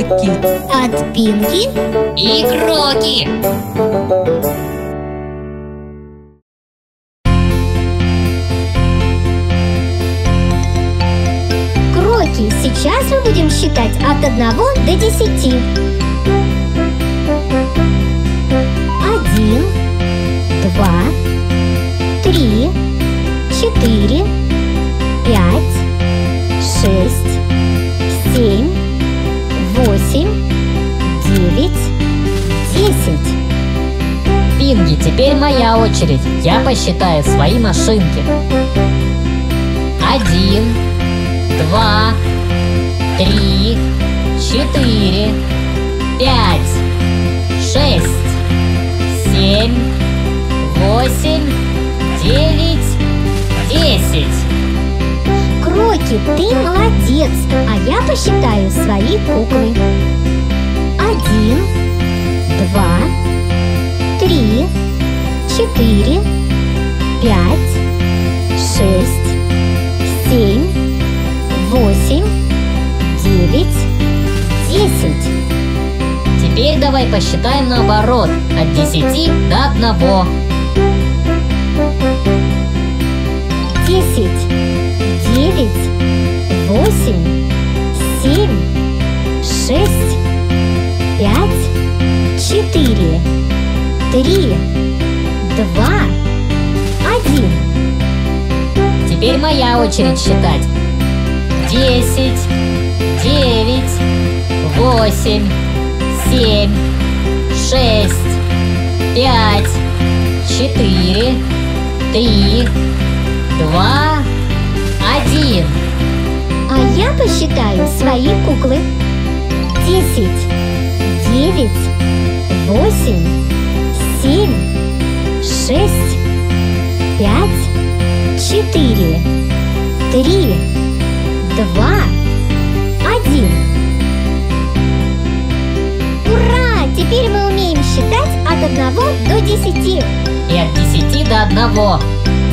Кроки. От Пинки и Кроки. Кроки, сейчас мы будем считать от 1 до 10. 1, 2, 3, 4, 5, 6, 7, 8, 9, 10. Пинки, теперь моя очередь. Я посчитаю свои машинки. 1, 2, 3, 4, 5, 6, 7, 8, 9, 10. Кроки, ты молодец, а я посчитаю свои куклы. 1, 2, 3, 4, 5, 6, 7, 8, 9, 10. Теперь давай посчитаем наоборот, от 10 до 1. 10, 9, 8, 7, 6, 5, 4, 3, 2, 1. Теперь моя очередь считать. 10, 9, 8, 7, 6, 5, 4, 3, 2, 1. А я посчитаю свои куклы. 10, 9, 8, 7, 6, 5, 4, 3, 2, 1. Ура! Теперь мы умеем считать от 1 до 10. И от 10 до 1.